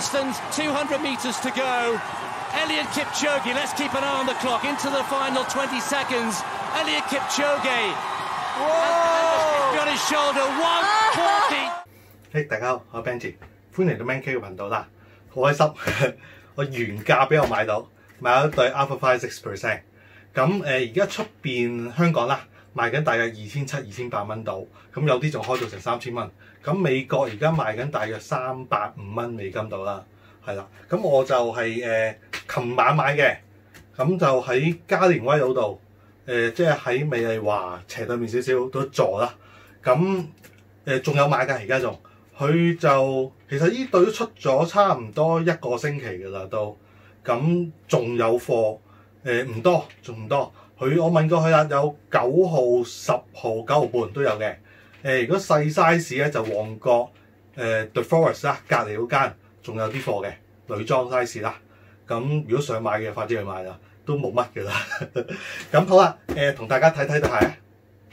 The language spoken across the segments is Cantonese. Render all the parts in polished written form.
Less than 200 metres to go. Eliud Kipchoge, let's keep an eye on the clock. Into the final 20 seconds. Eliud Kipchoge. Whoa! On his shoulder, 140. 嘿，大家好，我係 Benji， 歡迎嚟到 Man K 嘅頻道啦。好開心，我原價俾我買到一對 Alpha Fly 6%。咁而家出邊香港啦，賣緊大約2700、2800蚊到，咁有啲仲開到成3000蚊。咁美國而家賣緊大約350蚊美金到啦，係啦。咁我就係琴晚買嘅，咁就喺加連威嗰度，即係喺美麗華斜對面少少嗰座啦。咁仲有買㗎，而家仲。佢就其實呢對都出咗差唔多1個星期㗎啦，都咁仲有貨，唔多，仲唔多。我問過佢啦，有9號、10號、9號半都有嘅。如果細 size 咧就旺角The Forest 啦，隔離嗰間仲有啲貨嘅女裝 size 啦。咁如果想買嘅，快啲去買啦，都冇乜㗎啦。咁好啦，同大家睇睇對鞋啊！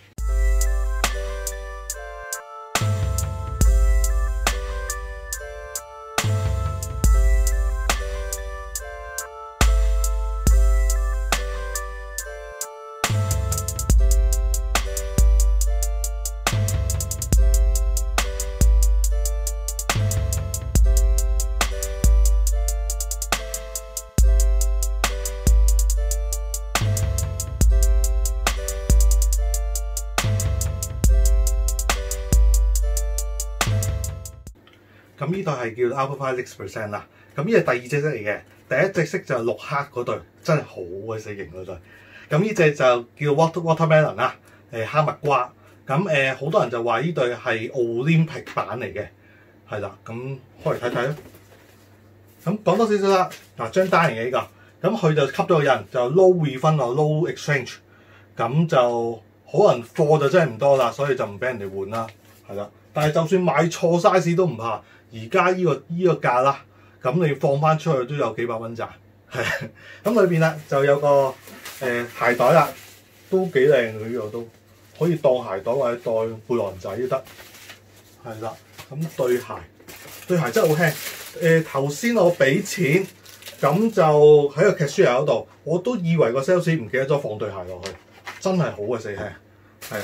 咁呢對係叫 Alpha Fly 6% 啦。咁呢係第二隻色嚟嘅，第一隻色就係綠黑嗰對，真係好鬼死型嗰對。咁呢隻就叫 Watermelon 啦，哈密瓜。咁好多人就話呢對係 Olympic 版嚟嘅，係啦。咁開嚟睇睇啦。咁講多少少啦，嗱張單嚟嘅呢個，咁佢就吸咗個印，就 low refund 或 low exchange， 咁就可能貨就真係唔多啦，所以就唔俾人哋換啦，係啦。但係就算買錯 size 都唔怕。而家呢個價啦，咁你放翻出去都有幾百蚊賺，係咁裏邊啦就有個鞋袋啦，都幾靚嘅呢個都可以當鞋袋或者袋背囊仔都得，係啦。咁對鞋真係好輕。頭先我俾錢，咁就喺個 cashier 嗰度，我都以為個 sales 唔記得咗放對鞋落去，真係好鬼死輕，係。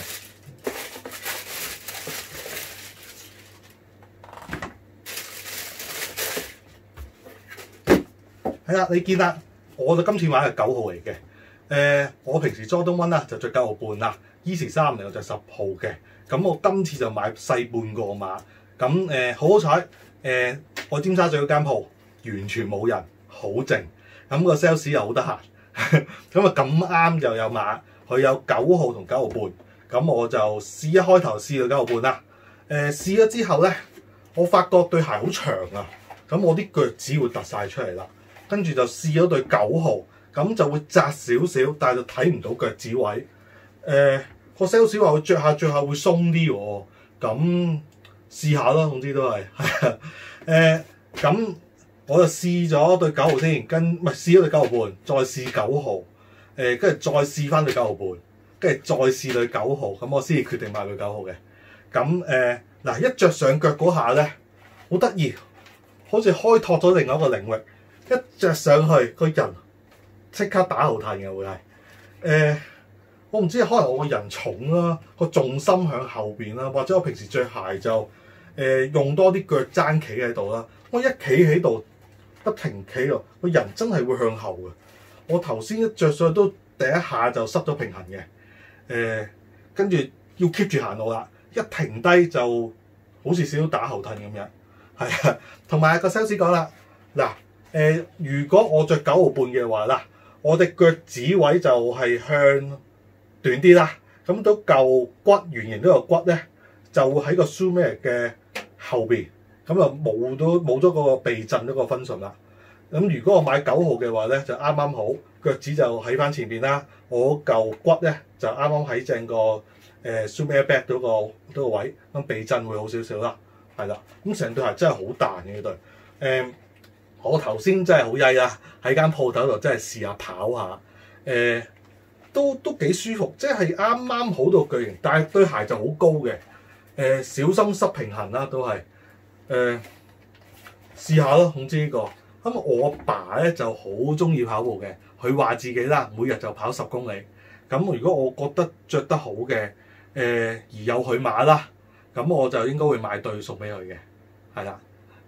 係啦，你見啦，我就今次買係9號嚟嘅。我平時 Jordan 1啦就着9號半啦，Yeezy 3我就10號嘅。咁我今次就買細半個碼。咁好彩，我尖沙咀嗰間鋪完全冇人，好靜。咁個 sales 又好得閒，咁啊咁啱又有碼，佢有9號同9號半。咁我就一開頭試到9號半啦。試咗之後咧，我發覺對鞋好長啊，咁我啲腳趾會突晒出嚟啦。跟住就試咗對9號，咁就會窄少少，但係就睇唔到腳趾位。個 sales 話佢着下會鬆啲喎，咁試下咯，總之都係。咁我就試咗對9號先，試咗對9號半，再試9號，跟住再試翻對9號半，跟住再試對9號，咁我先至決定買對9號嘅。咁嗱一着上腳嗰下咧，好得意，好似開拓咗另外一個領域。一着上去，個人即刻打後褪嘅會係，我唔知可能我個人重啦，個重心向後邊啦，或者我平時着鞋就用多啲腳踭企喺度啦。我一企喺度，不停企度，個人真係會向後嘅。我頭先一着上去都第一下就失咗平衡嘅，跟住要 keep 住行路啦，一停低就好似少少打後褪咁樣，係啊。同埋個 sales 講啦，嗱。如果我着9號半嘅話啦，我哋腳趾位就係向短啲啦，咁到嚿骨圓形都有骨咧，就會喺個 shoe 嘅後邊，咁就冇咗嗰個避震嗰個分寸啦。咁如果我買9號嘅話咧，就啱啱好腳趾就喺翻前邊啦，我嚿骨咧就啱啱喺正個shoe back 嗰個位，咁避震會好少少啦，係啦。咁成對鞋真係好彈嘅呢對，我頭先真係好曳啦，喺間鋪頭度真係試下跑下，都幾舒服，即係啱啱好到巨型，但係對鞋就好高嘅，小心失平衡啦，都係， 試下咯，總之呢個。咁我爸咧就好中意跑步嘅，佢話自己啦，每日就跑10公里。咁如果我覺得着得好嘅，而有佢碼啦，咁我就應該會買對送俾佢嘅，係啦，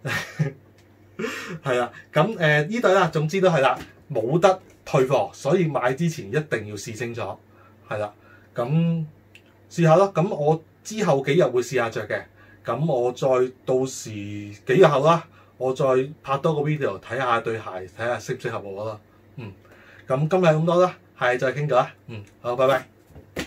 係啦。咁呢對啦，總之都係啦，冇得退貨，所以買之前一定要試清楚，係啦。咁試下咯。咁我之後幾日會試下着嘅，咁我再到時幾日後啦。我再拍多個 video 睇下對鞋，睇下適唔適合我咯。咁今日咁多啦，下次再傾過啦。好，拜拜。